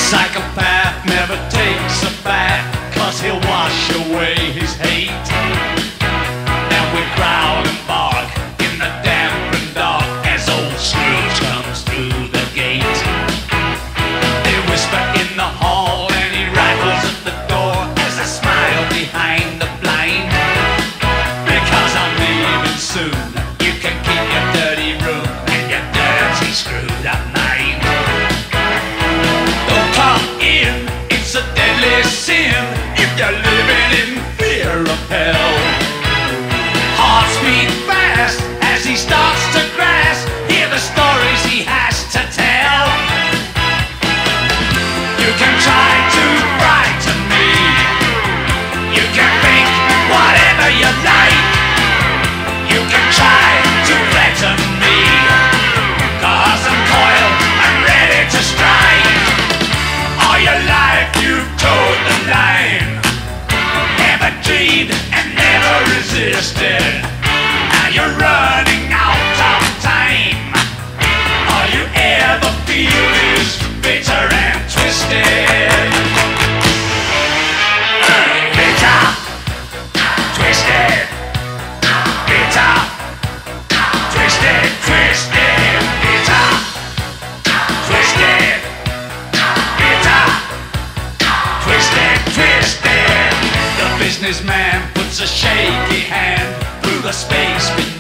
Psychopath never takes a bath, 'cause he'll wash away his hate. And we growl and bark in the damp and dark as old Scrooge comes through the gate. They whisper in the hall and he rattles at the door as I smile behind the blind. Because I'm leaving soon, you can keep your dirty room and your dirty screwed up mind. Don't come in, it's a deadly sin if you're living in fear of hell. Hearts beat fast as he starts to grasp, hear the stories he has to tell. You can try to frighten me, you can think whatever you like, you can try to threaten me, 'cause I'm coiled and ready to strike. All your life you've towed the line, never dreamed and never resisted. Now you're running out of time. All you ever feel is bitter and twisted. Bitter, twisted, bitter, twisted, twisted, bitter, twisted, bitter, twisted, twisted. The businessman puts a shaky hand through the space beneath